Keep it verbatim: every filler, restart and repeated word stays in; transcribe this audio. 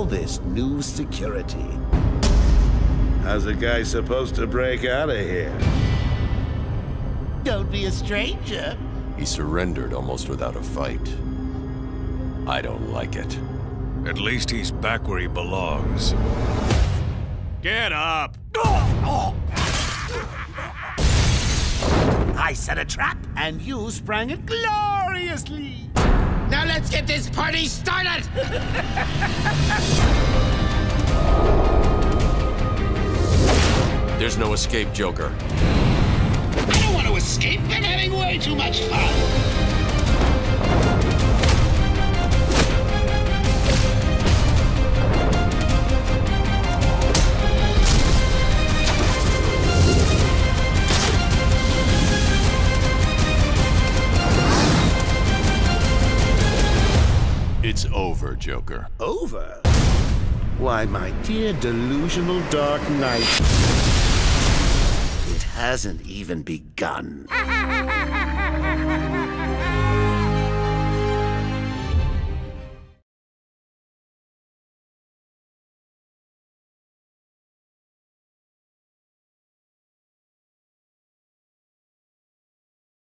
all this new security? How's a guy supposed to break out of here? Don't be a stranger. He surrendered almost without a fight. I don't like it. At least he's back where he belongs. Get up! I set a trap, and you sprang it gloriously. Now let's get this party started! There's no escape, Joker. I don't want to escape. I'm having way too much fun. It's over, Joker. Over? Why, my dear delusional Dark Knight, it hasn't even begun.